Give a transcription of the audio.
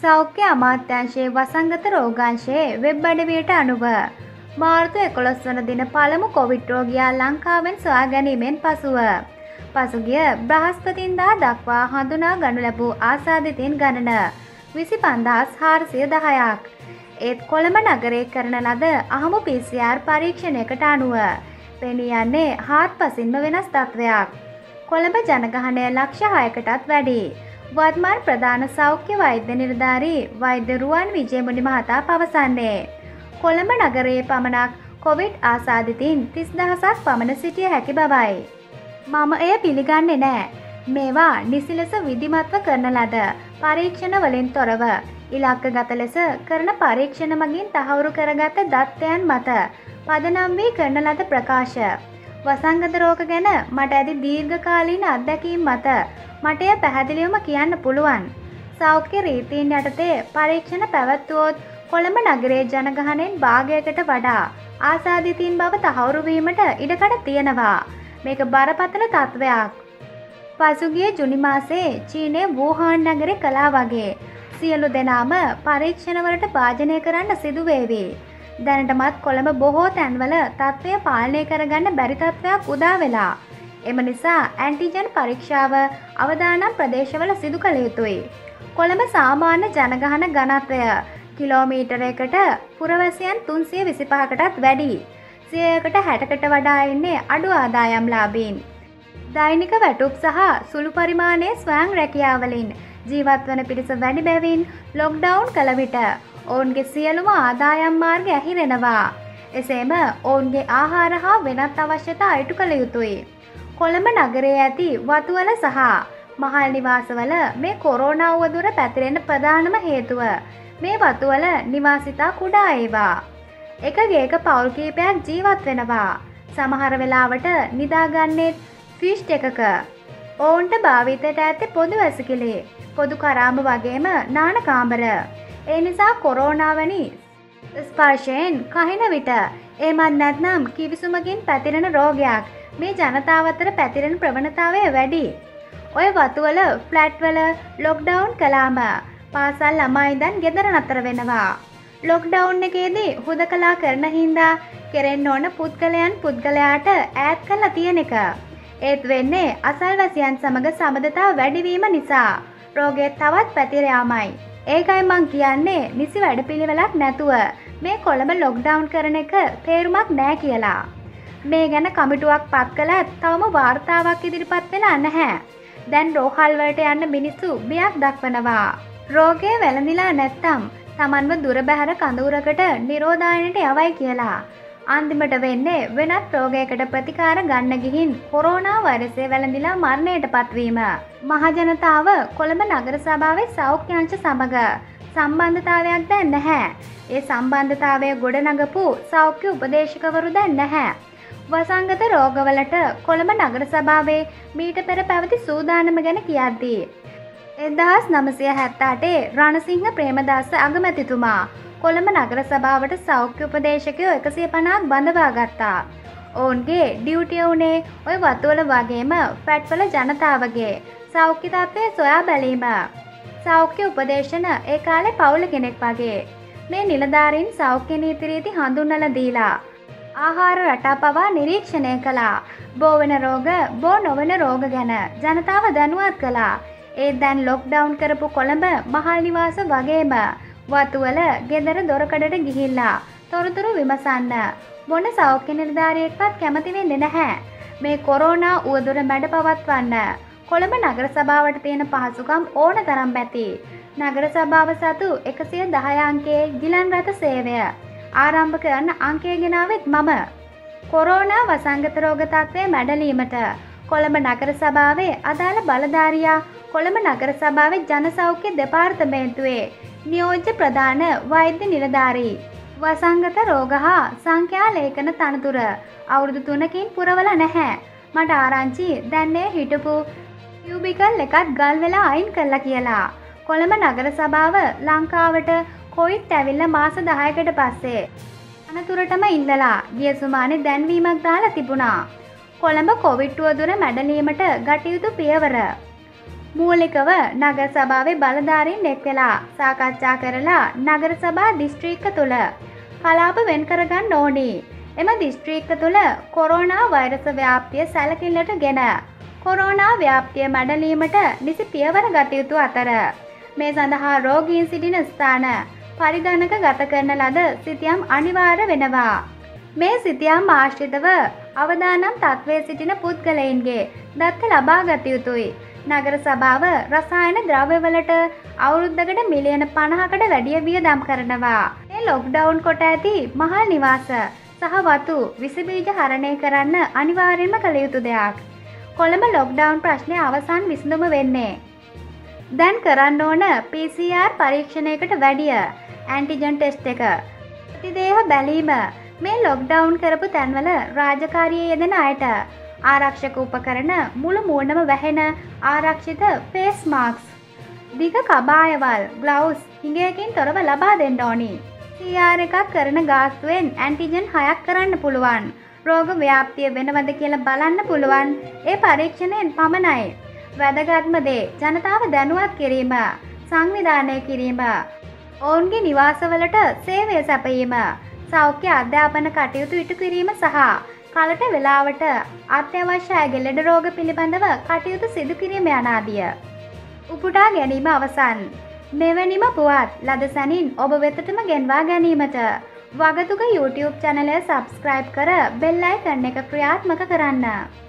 සෞඛ්‍ය අමාත්‍යාංශයේ වසංගත රෝගාංශයේ වෙබ් අඩවියට අනුව මාර්තු 11 වන දින පළමු කොවිඩ් රෝගියා ලංකාවෙන් සොයා ගැනීමෙන් පසුව පසුගිය බ්‍රහස්පතින්දා දක්වා හඳුනා ගනු ලැබූ ආසාදිතයින් ගණන 25410ක්. ඒත් කොළඹ නගරයේ කරන ලද අහමු PCR පරීක්ෂණයකට අනුව පෙනී යන්නේ හාත්පසින්ම වෙනස් තත්වයක්. කොළඹ ජනගහනය ලක්ෂ 6කටත් වැඩි. වර්තමාන ප්‍රධාන සෞඛ්‍ය වෛද්‍ය නිලධාරී වෛද්‍ය රුවන් විජේමුනි මහතා පවසන්නේ කොළඹ නගරයේ පමණක් කොවිඩ් ආසාදිතයින් 30000ක් පමණ සිටිය හැකි බවයි. මම එය පිළිගන්නේ නැහැ. මේවා නිසි ලෙස විධිමත්ව කරන ලද පරීක්ෂණ වලින් තොරව ඉලක්කගත ලෙස කරන පරීක්ෂණ මගින් තහවුරු කරගත් දත්තයන් මත පදනම් වී කරන ලද ප්‍රකාශ. වසංගත රෝග ගැන මට ඇති දීර්ඝකාලීන අත්දැකීම් මත මට එය පැහැදිලිවම කියන්න පුළුවන්. සෞඛ්‍ය රීතීන් යටතේ පරීක්ෂණ පැවැත්වුවොත් කොළඹ නගරයේ ජනගහනයෙන් භාගයකට වඩා ආසාදිතයින් බව තහවුරු වීමට ඉඩකඩ තියෙනවා. මේක බරපතල තත්වයක්. පසුගිය ජුනි මාසයේ චීනයේ වූහාන් නගරේ කළා වගේ සියලු දෙනාම පරීක්ෂණවලට භාජනය කරන්න සිදු වේවි. දැනටමත් කොළඹ බොහෝ තැන්වල තත්ත්වය පාලනය කරගන්න බැරි තත්ත්වයක් උදා වෙලා. එම නිසා ඇන්ටිජන් පරීක්ෂාව අවදානම් ප්‍රදේශවල සිදු කළ යුතුයි. කොළඹ සාමාන්‍ය ජනගහන ඝනත්වය කිලෝමීටරයකට පුරවැසියන් 325කටත් වැඩි. 160කට වඩා ඉන්නේ අඩු ආදායම් ලාභීන්. දෛනික වැටුප් සහ සුළු පරිමාණයේ ස්වයං රැකියාවලින් ජීවත් වන පිරිස වැඩි බැවින් ලොක්ඩවුන් කළ විට ඔවුන්ගේ සියලුම ආදායම් මාර්ග ඇහිරෙනවා. එසේම ඔවුන්ගේ ආහාර හා වෙනත් අවශ්‍යතා ඉටු කළ යුතුයි. කොළඹ නගරයේ ඇති වතුවල සහ මහල් නිවාසවල මේ කොරෝනා උවදුර පැතිරෙන ප්‍රධානම හේතුව මේ වතුවල නිවාසිතා කුඩා ඒවා. එක ගේක පවුල් කීපයක් ජීවත් වෙනවා. සමහර වෙලාවට නිදාගන්නේ ෆිෂ් එකක. ඔවුන්ට භාවිතයට ඇත්තේ පොදු වැසිකිළි, පොදු කරාඹ වගේම නාන කාමර. ඒ නිසා කොරෝනා වැනි ස්පර්ශයෙන් කහින විට එමත් නැත්නම් කිවිසුමකින් පැතිරෙන රෝගයක් මේ ජනතාව අතර පැතිරෙන ප්‍රවණතාවය වැඩි. ඔය වතුවල ෆ්ලැට්වල ලොක්ඩවුන් කළාම පාසල් ළමයි ඉඳන් ගෙදර නතර වෙනවා. ලොක්ඩවුන් එකේදී හුදකලා කරන හින්දා කෙරෙන්න ඕන පුද්ගලයාට ඈත් කරලා තියෙන එක. ඒත් වෙන්නේ අසල්වැසියන් සමග සබඳතා වැඩිවීම නිසා රෝගය තවත් පැතිර යාමයි. ඒකයි මං කියන්නේ නිසි වැඩපිළිවෙලක් නැතුව මේ කොළඹ ලොක්ඩවුන් කරන එක තේරුමක් නෑ කියලා. මේ ගැන කමිටුවක් පත් කළත් තවම වාර්තාවක් ඉදිරිපත් වෙලා නැහැ. දැන් රෝහල් වලට යන්න මිනිස්සු බියක් දක්වනවා. රෝගය වැළඳිලා නැත්තම් Tamanව දුර බැහැර කඳවුරකට නිරෝධායනයට යවයි කියලා. අන්තිමට වෙන්නේ වෙනත් රෝගයකට ප්‍රතිකාර ගන්න ගිහින් කොරෝනා වෛරසය වැළඳිලා මරණයට පත්වීම. මහජනතාව කොළඹ නගර සභාවේ සෞඛ්‍ය අංශ සමග සම්බන්ධතාවයක් දැන් නැහැ. ඒ සම්බන්ධතාවය ගොඩනගපු සෞඛ්‍ය උපදේශකවරු දැන් නැහැ. වසංගත රෝගවලට කොළඹ නගර සභාවේ මීට පෙර පැවති සූදානම ගැන කියද්දී 1978 රණසිංහ ප්‍රේමදාස අගමැතිතුමා කොළඹ නගර සභාවට සෞඛ්‍ය උපදේශකයෝ 150ක් බඳවා ගත්තා. ඔවුන්ගේ ඩියුටිය උනේ ඔය වතුවල වගේම ෆැට්වල ජනතාවගේ සෞඛ්‍ය තත්ත්වය සොයා බැලීම. සෞඛ්‍ය උපදේශන ඒ කාලේ පවුල කෙනෙක් වගේ. මේ නිලධාරීන් සෞඛ්‍ය නීති රීති හඳුන්වලා දීලා ආහාර රටා පවා නිරීක්ෂණය කළා. බෝ වෙන රෝග, බෝ නොවන රෝග ගැන ජනතාව දැනුවත් කළා. ඒ දැන් ලොක්ඩවුන් කරපු කොළඹ මහල් නිවාස වගේම වතුවල ගෙදර දොරකඩට ගිහිල්ලා තොරතුරු විමසන්න මොන සෞඛ්‍ය නිලධාරියෙක්වත් කැමති වෙන්නේ නැහැ. මේ කොරෝනා උවදුර මැඩ පවත්වන්න කොළඹ නගර සභාවට තියෙන පහසුකම් ඕන තරම් ඇති. නගර සභාව සතු 110 අංකයේ ගිලන් රථ සේවය ආරම්භ කරන්න අංකය ගෙනාවෙත් මම. කොරෝනා වසංගත රෝග තත්ත්වය මැඩලීමට කොළඹ නගර සභාවේ අදාළ බලධාරියා කොළඹ නගර සභාවේ ජන සෞඛ්‍ය දෙපාර්තමේන්තුවේ නියෝජ්‍ය ප්‍රධාන වෛද්‍ය නිලධාරී වසංගත රෝග හා සංඛ්‍යා ලේඛන තනතුර අවුරුදු 3කින් පුරවලා නැහැ. මට ආරංචි දැන්නේ හිටපු කියුබිකල් එකත් ගල් වෙලා අයින් කළා කියලා. කොළඹ නගර සභාව ලංකාවට කොවිඩ් ඇවිල්ලා මාස 10කට පස්සේ අනතුරටම ඉඳලා ගිය සුමානේ දැන්වීමක් දාලා තිබුණා. කොළඹ කොවිඩ් උවදුර මැඩලීමට ගත යුතු පියවර. මූලිකව නගර සභාවේ බලධාරීන් එක් වෙලා සාකච්ඡා කරලා නගර සභා දිස්ත්‍රික්ක තුළ කලාප වෙන් කරගන්න ඕනි. එම දිස්ත්‍රික්ක තුළ කොරෝනා වෛරස ව්‍යාප්තිය සැලකිල්ලට ගෙන කොරෝනා ව්‍යාප්තිය මැඩලීමට නිසි පියවර ගත යුතු අතර මේ සඳහා රෝගීන් සිටින ස්ථාන පරිගණක ගත කරන ලද සිතියම් අනිවාර්ය වෙනවා. මේ සිතියම් ආශ්‍රිතව අවදානම් තත්ත්වයේ සිටින පුද්ගලයින්ගේ දත්ත ලබා ගත යුතුයි. නගර සභාව රසායන ද්‍රව්‍යවලට අවුරුද්දකට මිලියන 50කට වැඩිය වියදම් කරනවා. මේ ලොක්ඩවුන් කොට ඇති මහල් නිවාස සහ වතු විස බීජ හරණය කරන්න අනිවාර්යයෙන්ම කළ යුතු දෙයක්. කොළඹ ලොක්ඩවුන් ප්‍රශ්නය අවසන් විසඳුම වෙන්නේ දැන් කරන්න ඕන PCR පරීක්ෂණයකට වැඩිය ඇන්ටිජන් ටෙස්ට් එක. ප්‍රතිදේහ බැලීම මේ ලොක්ඩවුන් කරපු තැන්වල රාජකාරියේ යෙදෙන අයට ආරක්ෂක උපකරණ මුළු මූණම වැහෙන ආරක්ෂිත ෆේස් මාස්ක් දිග කබායවල් ග්ලව්ස් හිඟයකින් තොරව ලබා දෙන්න ඕනි. CR එකක් කරන ගාස්තුවෙන් ඇන්ටිජන් 6ක් කරන්න පුළුවන්. රෝග ව්‍යාප්තිය වෙනවද කියලා බලන්න පුළුවන් ඒ පරීක්ෂණයෙන් පමණයි. වැදගත්ම දේ ජනතාව දැනුවත් කිරීම, සංවිධානය කිරීම, ඔවුන්ගේ නිවාසවලට සේවය සැපයීම, සෞඛ්‍ය අධ්‍යාපන කටයුතු ඉටු කිරීම සහ කලට වේලාවට අත්‍යවශ්‍ය ලෙඩ රෝග පිළිබඳව කටයුතු සිදු කිරීම යන ආදිය. උපුටා ගැනීම අවසන්. මෙවැනිම පුවත් ලද සැනින් ඔබ වෙතටම ගෙන්වා ගැනීමට වගතුග YouTube චැනලය සබ්ස්ක්‍රයිබ් කර බෙල් අයිකන් එක ක්‍රියාත්මක කරන්න.